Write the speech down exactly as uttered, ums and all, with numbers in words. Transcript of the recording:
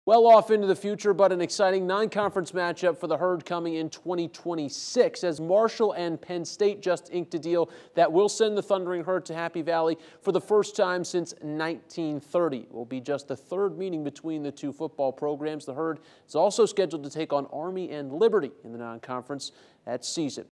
Well off into the future, but an exciting non-conference matchup for the Herd coming in twenty twenty-six as Marshall and Penn State just inked a deal that will send the Thundering Herd to Happy Valley for the first time since nineteen thirty. It will be just the third meeting between the two football programs. The Herd is also scheduled to take on Army and Liberty in the non-conference that season.